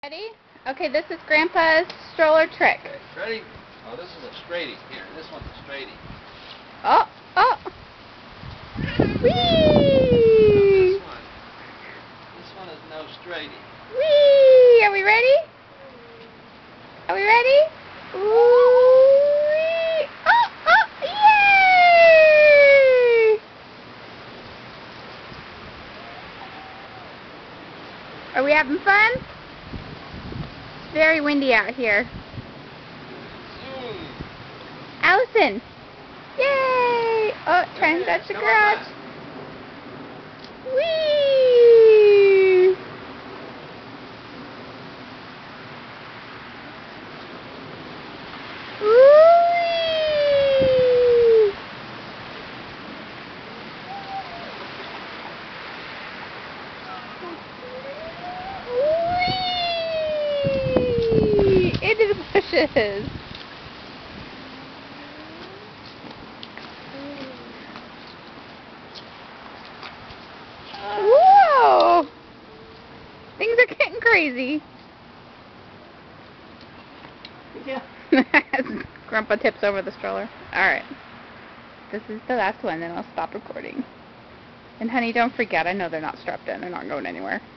Ready? Okay, this is Grandpa's stroller trick. Okay, ready? Oh, this is a straightie. Here, this one's a straightie. Oh, oh. Whee! This one is no straightie. Whee! Are we ready? Are we ready? Whee! Oh, oh, yay! Are we having fun? It's very windy out here. Allison! Yay! Oh, trying to touch the garage. Whee! Whee! Whee! Into the bushes. Whoa! Things are getting crazy. Yeah. Grandpa tips over the stroller. Alright. This is the last one, then I'll stop recording. And honey, don't forget, I know they're not strapped in. They're not going anywhere.